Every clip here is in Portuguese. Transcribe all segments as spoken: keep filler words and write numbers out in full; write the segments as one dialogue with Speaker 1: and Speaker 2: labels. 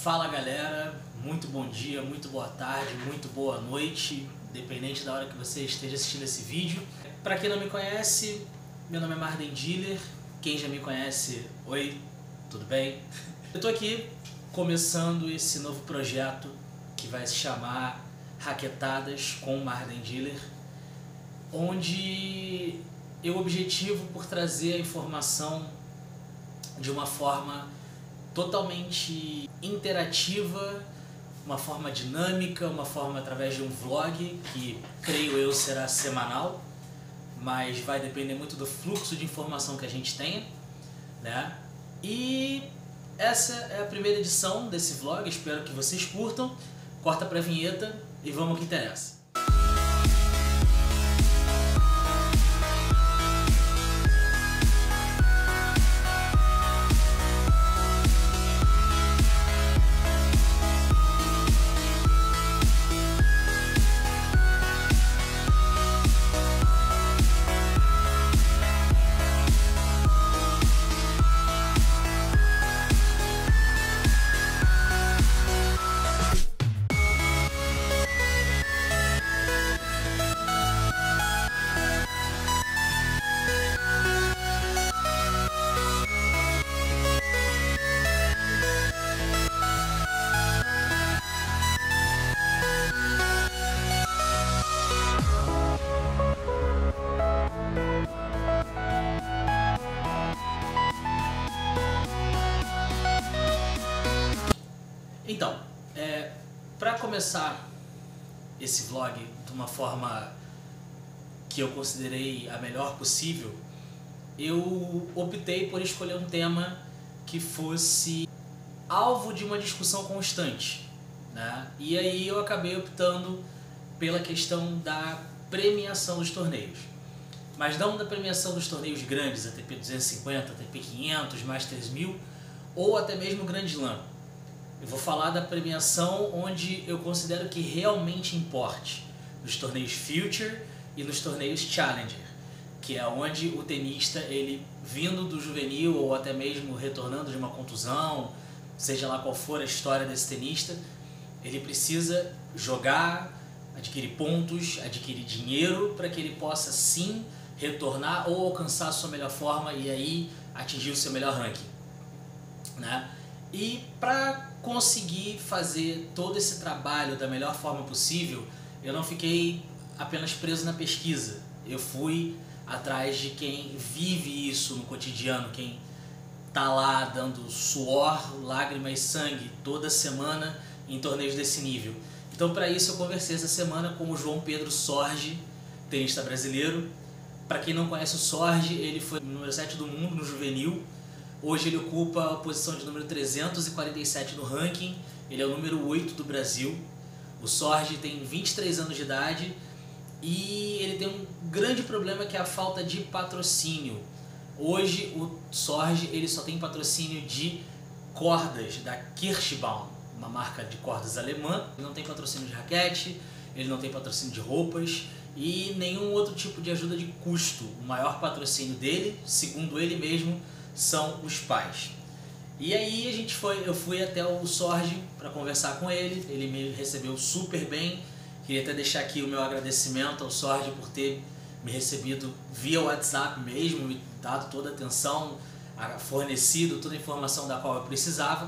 Speaker 1: Fala galera, muito bom dia, muito boa tarde, muito boa noite, dependente da hora que você esteja assistindo esse vídeo. Para quem não me conhece, meu nome é Marden Diller. Quem já me conhece, oi, tudo bem? Eu tô aqui começando esse novo projeto que vai se chamar Hacketadas com Marden Diller, onde eu objetivo por trazer a informação de uma forma totalmente interativa, uma forma dinâmica, uma forma através de um vlog, que creio eu será semanal, mas vai depender muito do fluxo de informação que a gente tenha, né? E essa é a primeira edição desse vlog, espero que vocês curtam. Corta pra vinheta e vamos ao que interessa. Então, é, para começar esse vlog de uma forma que eu considerei a melhor possível, eu optei por escolher um tema que fosse alvo de uma discussão constante, né? E aí eu acabei optando pela questão da premiação dos torneios. Mas não da premiação dos torneios grandes, A T P duzentos e cinquenta, A T P quinhentos, Masters mil ou até mesmo Grand Slam. Eu vou falar da premiação onde eu considero que realmente importe, nos torneios Future e nos torneios Challenger, que é onde o tenista, ele vindo do juvenil ou até mesmo retornando de uma contusão, seja lá qual for a história desse tenista, ele precisa jogar, adquirir pontos, adquirir dinheiro para que ele possa sim retornar ou alcançar a sua melhor forma e aí atingir o seu melhor ranking, né? E para conseguir fazer todo esse trabalho da melhor forma possível, eu não fiquei apenas preso na pesquisa. Eu fui atrás de quem vive isso no cotidiano, quem tá lá dando suor, lágrimas e sangue toda semana em torneios desse nível. Então, para isso, eu conversei essa semana com o João Pedro Sorge, tenista brasileiro. Para quem não conhece o Sorge, ele foi o número sete do mundo no juvenil. Hoje ele ocupa a posição de número trezentos e quarenta e sete no ranking, ele é o número oito do Brasil. O Sorge tem vinte e três anos de idade e ele tem um grande problema que é a falta de patrocínio. Hoje o Sorge ele só tem patrocínio de cordas da Kirschbaum, uma marca de cordas alemã. Ele não tem patrocínio de raquete, ele não tem patrocínio de roupas e nenhum outro tipo de ajuda de custo. O maior patrocínio dele, segundo ele mesmo, são os pais. E aí a gente foi, eu fui até o Sorge para conversar com ele, ele me recebeu super bem. Queria até deixar aqui o meu agradecimento ao Sorge por ter me recebido via WhatsApp mesmo, me dado toda a atenção, fornecido toda a informação da qual eu precisava.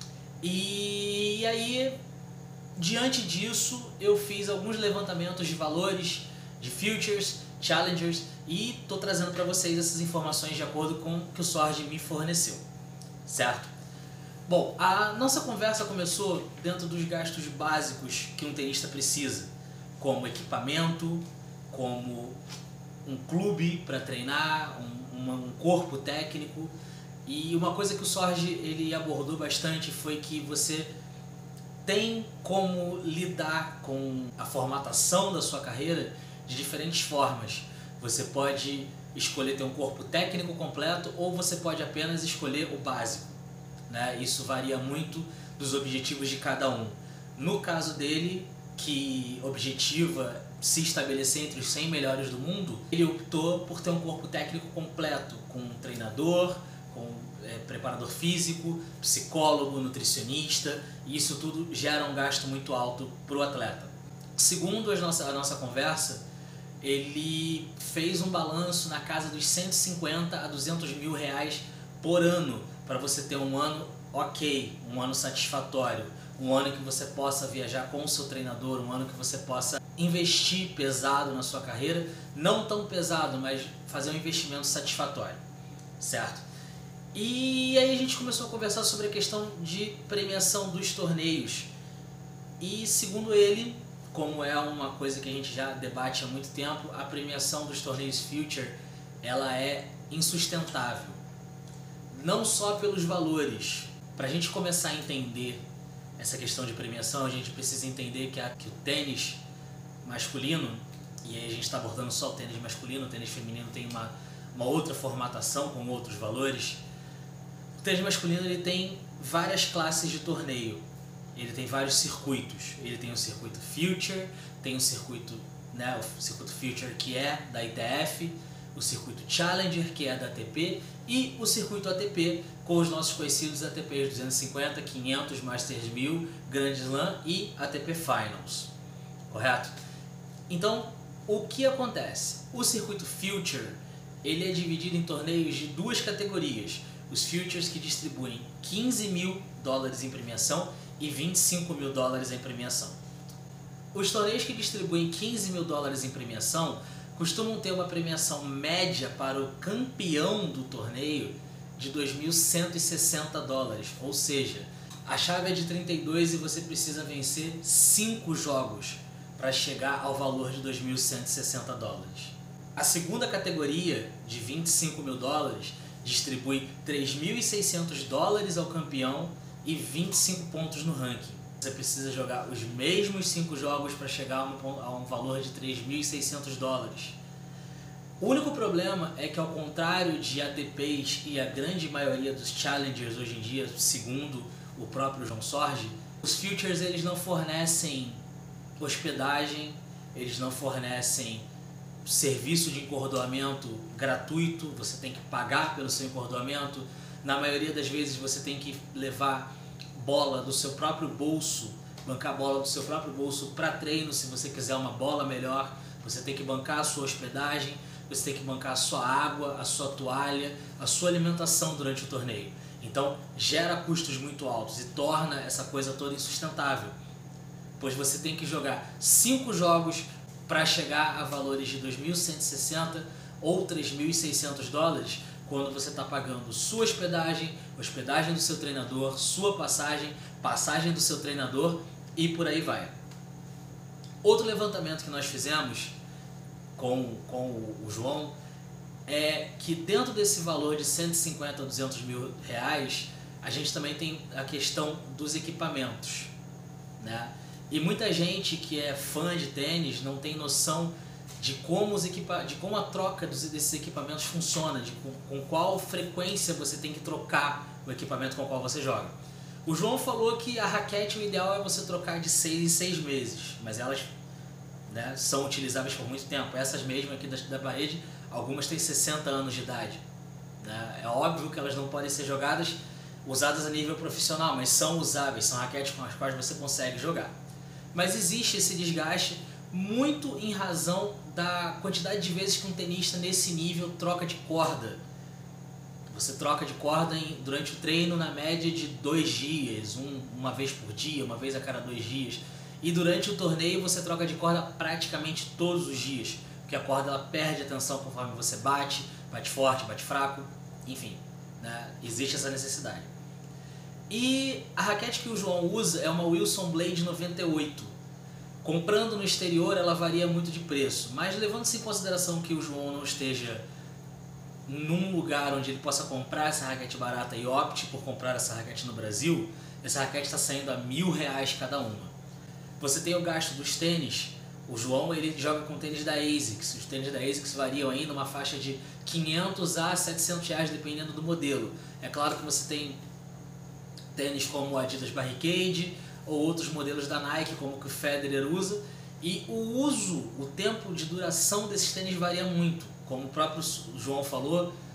Speaker 1: E aí, diante disso, eu fiz alguns levantamentos de valores, de futures, challengers, e estou trazendo para vocês essas informações de acordo com o que o Sorge me forneceu, certo? Bom, a nossa conversa começou dentro dos gastos básicos que um tenista precisa, como equipamento, como um clube para treinar, um, uma, um corpo técnico. E uma coisa que o Sorge ele abordou bastante foi que você tem como lidar com a formatação da sua carreira de diferentes formas. Você pode escolher ter um corpo técnico completo ou você pode apenas escolher o básico, né? Isso varia muito dos objetivos de cada um. No caso dele, que objetiva se estabelecer entre os cem melhores do mundo, ele optou por ter um corpo técnico completo, com um treinador, com é, preparador físico, psicólogo, nutricionista, e isso tudo gera um gasto muito alto para o atleta. Segundo a nossa, a nossa conversa, ele fez um balanço na casa dos cento e cinquenta a duzentos mil reais por ano, para você ter um ano ok, um ano satisfatório, um ano que você possa viajar com o seu treinador, um ano que você possa investir pesado na sua carreira, não tão pesado, mas fazer um investimento satisfatório, certo? E aí a gente começou a conversar sobre a questão de premiação dos torneios, e segundo ele, como é uma coisa que a gente já debate há muito tempo, a premiação dos torneios Future, ela é insustentável, não só pelos valores. Para a gente começar a entender essa questão de premiação, a gente precisa entender que, a, que o tênis masculino, e aí a gente está abordando só o tênis masculino, o tênis feminino tem uma, uma outra formatação com outros valores. O tênis masculino ele tem várias classes de torneio, ele tem vários circuitos. Ele tem o circuito Future, tem o circuito, né, o circuito Future que é da I T F, o circuito Challenger que é da A T P e o circuito A T P com os nossos conhecidos A T Ps duzentos e cinquenta, quinhentos, Masters mil, Grand Slam e A T P Finals, correto? Então, o que acontece? O circuito Future ele é dividido em torneios de duas categorias, os Futures que distribuem quinze mil dólares em premiação e vinte e cinco mil dólares em premiação. Os torneios que distribuem quinze mil dólares em premiação costumam ter uma premiação média para o campeão do torneio de dois mil cento e sessenta dólares, ou seja, a chave é de trinta e dois e você precisa vencer cinco jogos para chegar ao valor de dois mil cento e sessenta dólares. A segunda categoria, de vinte e cinco mil dólares, distribui três mil e seiscentos dólares ao campeão e vinte e cinco pontos no ranking. Você precisa jogar os mesmos cinco jogos para chegar a um, a um valor de três mil e seiscentos dólares. O único problema é que, ao contrário de A T Ps e a grande maioria dos Challengers hoje em dia, segundo o próprio João Sorge, os Futures eles não fornecem hospedagem, eles não fornecem serviço de encordoamento gratuito, você tem que pagar pelo seu encordoamento. Na maioria das vezes você tem que levar bola do seu próprio bolso, bancar bola do seu próprio bolso para treino. Se você quiser uma bola melhor, você tem que bancar a sua hospedagem, você tem que bancar a sua água, a sua toalha, a sua alimentação durante o torneio. Então gera custos muito altos e torna essa coisa toda insustentável, pois você tem que jogar cinco jogos para chegar a valores de dois mil cento e sessenta ou três mil e seiscentos dólares, quando você está pagando sua hospedagem, hospedagem do seu treinador, sua passagem, passagem do seu treinador e por aí vai. Outro levantamento que nós fizemos com, com o João é que dentro desse valor de cento e cinquenta a duzentos mil reais, a gente também tem a questão dos equipamentos, né? E muita gente que é fã de tênis não tem noção de como, os equipa de como a troca dos, desses equipamentos funciona, de com, com qual frequência você tem que trocar o equipamento com o qual você joga. O João falou que a raquete, o ideal é você trocar de seis em seis meses, mas elas, né, são utilizáveis por muito tempo. Essas mesmas aqui da, da parede, algumas têm sessenta anos de idade, né? É óbvio que elas não podem ser jogadas, usadas a nível profissional, mas são usáveis, são raquetes com as quais você consegue jogar. Mas existe esse desgaste muito em razão da quantidade de vezes que um tenista nesse nível troca de corda. Você troca de corda em, durante o treino na média de dois dias, um, uma vez por dia, uma vez a cada dois dias. E durante o torneio você troca de corda praticamente todos os dias, porque a corda ela perde a tensão conforme você bate, bate forte, bate fraco, enfim, né? Existe essa necessidade. E a raquete que o João usa é uma Wilson Blade noventa e oito. Comprando no exterior ela varia muito de preço, mas levando-se em consideração que o João não esteja num lugar onde ele possa comprar essa raquete barata e opte por comprar essa raquete no Brasil, essa raquete está saindo a mil reais cada uma. Você tem o gasto dos tênis. O João ele joga com tênis da ASICS. Os tênis da ASICS variam aí numa faixa de quinhentos a setecentos reais dependendo do modelo. É claro que você tem tênis como o Adidas Barricade ou outros modelos da Nike como o que o Federer usa, e o uso, o tempo de duração desses tênis varia muito. Como o próprio João falou,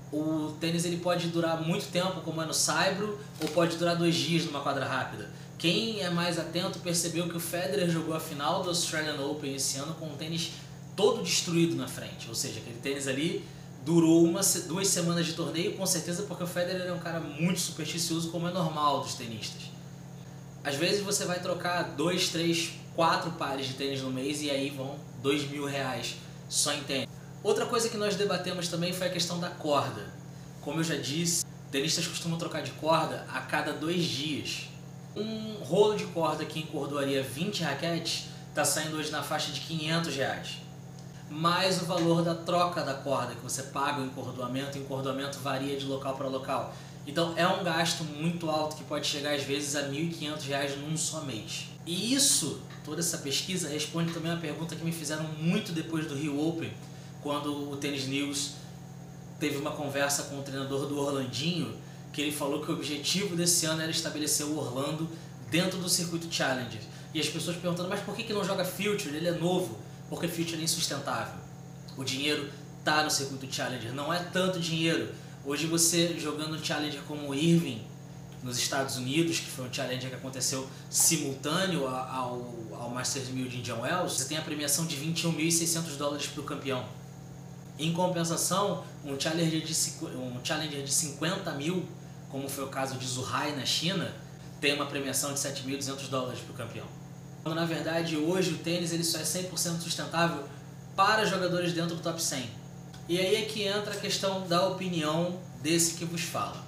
Speaker 1: o tênis ele pode durar muito tempo, como é no saibro, ou pode durar dois dias numa quadra rápida. Quem é mais atento percebeu que o Federer jogou a final do Australian Open esse ano com um tênis todo destruído na frente, ou seja, aquele tênis ali durou uma, duas semanas de torneio, com certeza porque o Federer é um cara muito supersticioso, como é normal dos tenistas. Às vezes você vai trocar dois, três, quatro pares de tênis no mês e aí vão dois mil reais só em tênis. Outra coisa que nós debatemos também foi a questão da corda. Como eu já disse, tenistas costumam trocar de corda a cada dois dias. Um rolo de corda que encordoaria vinte raquetes está saindo hoje na faixa de quinhentos reais. Mais o valor da troca da corda, que você paga o encordoamento, e o encordoamento varia de local para local. Então é um gasto muito alto que pode chegar às vezes a mil e quinhentos reais num só mês. E isso, toda essa pesquisa, responde também uma pergunta que me fizeram muito depois do Rio Open, quando o Tennis News teve uma conversa com o treinador do Orlandinho, que ele falou que o objetivo desse ano era estabelecer o Orlando dentro do circuito Challenger. E as pessoas perguntando, mas por que que não joga Future? Ele é novo. Porque Future é insustentável. O dinheiro está no circuito Challenger, não é tanto dinheiro. Hoje você jogando um Challenger como o Irving, nos Estados Unidos, que foi um Challenger que aconteceu simultâneo ao, ao Masters mil de Indian Wells, você tem a premiação de vinte e um mil e seiscentos dólares para o campeão. Em compensação, um Challenger de, um Challenger de cinquenta mil, como foi o caso de Zhuhai na China, tem uma premiação de sete mil e duzentos dólares para o campeão. Quando na verdade hoje o tênis ele só é cem por cento sustentável para jogadores dentro do top cem. E aí é que entra a questão da opinião desse que vos fala.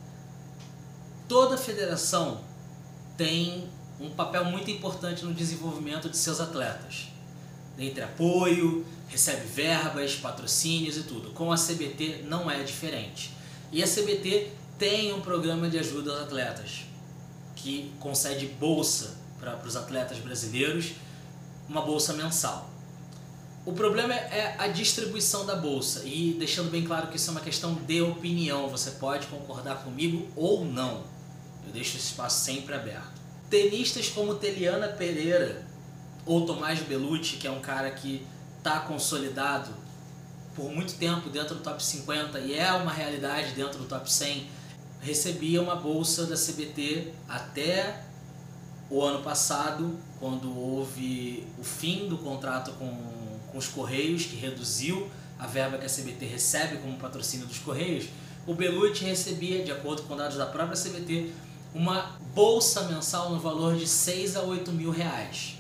Speaker 1: Toda federação tem um papel muito importante no desenvolvimento de seus atletas. Entre apoio, recebe verbas, patrocínios e tudo. Com a C B T não é diferente. E a C B T tem um programa de ajuda aos atletas, que concede bolsa para os atletas brasileiros, uma bolsa mensal. O problema é a distribuição da bolsa, e deixando bem claro que isso é uma questão de opinião, você pode concordar comigo ou não, eu deixo esse espaço sempre aberto. Tenistas como Teliana Pereira ou Tomás Bellucci, que é um cara que está consolidado por muito tempo dentro do top cinquenta e é uma realidade dentro do top cem, recebia uma bolsa da C B T até o ano passado, quando houve o fim do contrato com, com os Correios, que reduziu a verba que a C B T recebe como patrocínio dos Correios. O Bellucci recebia, de acordo com dados da própria C B T, uma bolsa mensal no valor de seis a oito mil reais.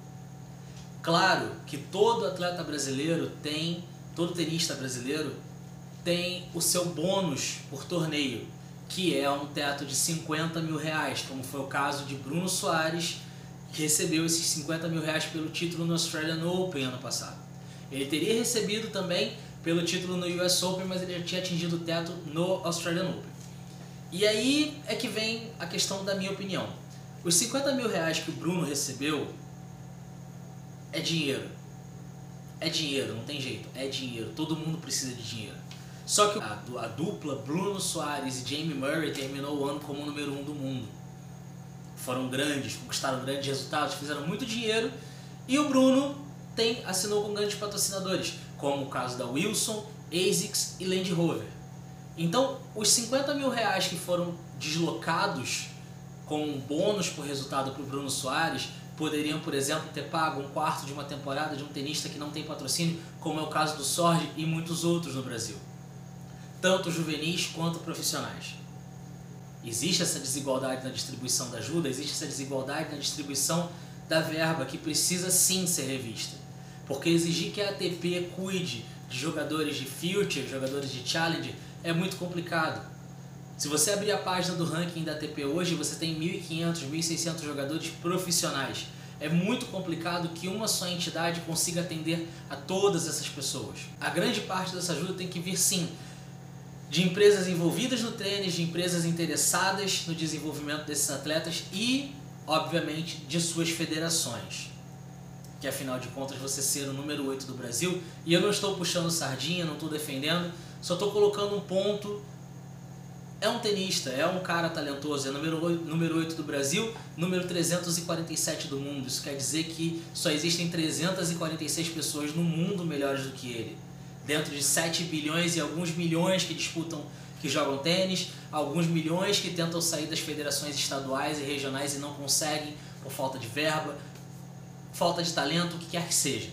Speaker 1: Claro que todo atleta brasileiro tem, todo tenista brasileiro tem o seu bônus por torneio, que é um teto de cinquenta mil reais, como foi o caso de Bruno Soares, que recebeu esses cinquenta mil reais pelo título no Australian Open ano passado. Ele teria recebido também pelo título no U S Open, mas ele já tinha atingido o teto no Australian Open. E aí é que vem a questão da minha opinião. Os cinquenta mil reais que o Bruno recebeu é dinheiro. É dinheiro, não tem jeito, é dinheiro. Todo mundo precisa de dinheiro. Só que a, a dupla Bruno Soares e Jamie Murray terminou o ano como o número um do mundo. Foram grandes, conquistaram grandes resultados, fizeram muito dinheiro. E o Bruno tem, assinou com grandes patrocinadores, como o caso da Wilson, ASICS e Land Rover. Então, os cinquenta mil reais que foram deslocados como um bônus por resultado para o Bruno Soares poderiam, por exemplo, ter pago um quarto de uma temporada de um tenista que não tem patrocínio, como é o caso do Sorge e muitos outros no Brasil, tanto juvenis quanto profissionais. Existe essa desigualdade na distribuição da ajuda, existe essa desigualdade na distribuição da verba, que precisa sim ser revista. Porque exigir que a A T P cuide de jogadores de Future, jogadores de Challenger, é muito complicado. Se você abrir a página do ranking da A T P hoje, você tem mil e quinhentos, mil e seiscentos jogadores profissionais. É muito complicado que uma só entidade consiga atender a todas essas pessoas. A grande parte dessa ajuda tem que vir sim de empresas envolvidas no tênis, de empresas interessadas no desenvolvimento desses atletas e, obviamente, de suas federações. Que afinal de contas você ser o número oito do Brasil, e eu não estou puxando sardinha, não estou defendendo, só estou colocando um ponto. É um tenista, é um cara talentoso, é número oito do Brasil, número trezentos e quarenta e sete do mundo. Isso quer dizer que só existem trezentas e quarenta e seis pessoas no mundo melhores do que ele. dentro de sete bilhões e alguns milhões que disputam, que jogam tênis, alguns milhões que tentam sair das federações estaduais e regionais e não conseguem por falta de verba, falta de talento, o que quer que seja.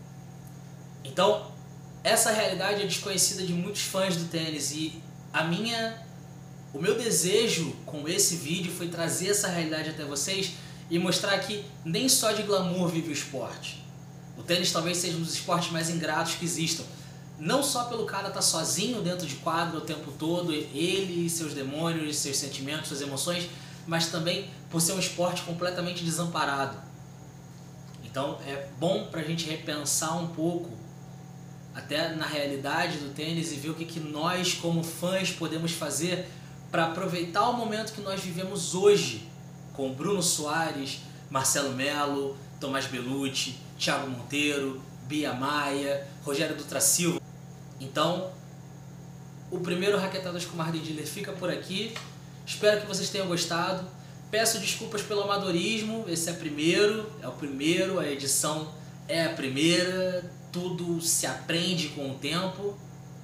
Speaker 1: Então, essa realidade é desconhecida de muitos fãs do tênis e a minha, o meu desejo com esse vídeo foi trazer essa realidade até vocês e mostrar que nem só de glamour vive o esporte. O tênis talvez seja um dos esportes mais ingratos que existam. Não só pelo cara estar sozinho dentro de quadra o tempo todo, ele, seus demônios, seus sentimentos, suas emoções, mas também por ser um esporte completamente desamparado. Então é bom para a gente repensar um pouco até na realidade do tênis e ver o que, que nós como fãs podemos fazer para aproveitar o momento que nós vivemos hoje com Bruno Soares, Marcelo Melo, Tomás Bellucci, Thiago Monteiro, Bia Maia, Rogério Dutra Silva. Então, o primeiro Raquetadas com Marden Dealer fica por aqui. Espero que vocês tenham gostado. Peço desculpas pelo amadorismo, esse é o primeiro, é o primeiro, a edição é a primeira, tudo se aprende com o tempo,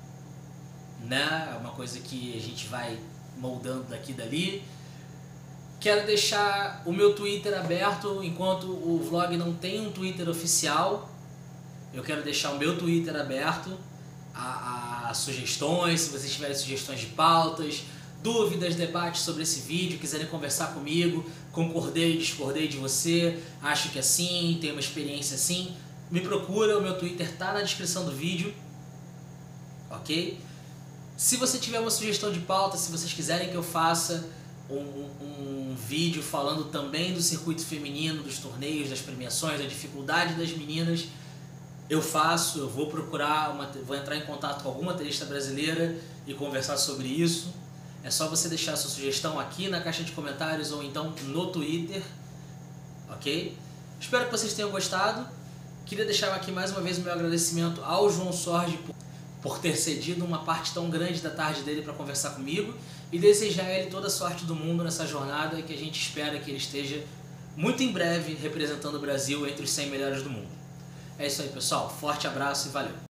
Speaker 1: né? É uma coisa que a gente vai moldando daqui e dali. Quero deixar o meu Twitter aberto, enquanto o vlog não tem um Twitter oficial, eu quero deixar o meu Twitter aberto a, a sugestões, se vocês tiverem sugestões de pautas, dúvidas, debates sobre esse vídeo, quiserem conversar comigo, concordei, discordei de você, acho que assim, tenho uma experiência assim, me procura, o meu Twitter tá na descrição do vídeo, ok? Se você tiver uma sugestão de pauta, se vocês quiserem que eu faça um, um, um vídeo falando também do circuito feminino, dos torneios, das premiações, da dificuldade das meninas, eu faço, eu vou procurar, uma, vou entrar em contato com alguma tenista brasileira e conversar sobre isso. É só você deixar a sua sugestão aqui na caixa de comentários ou então no Twitter, ok? Espero que vocês tenham gostado. Queria deixar aqui mais uma vez o meu agradecimento ao João Sorge por, por ter cedido uma parte tão grande da tarde dele para conversar comigo e desejar a ele toda a sorte do mundo nessa jornada que a gente espera que ele esteja muito em breve representando o Brasil entre os cem melhores do mundo. É isso aí, pessoal. Forte abraço e valeu!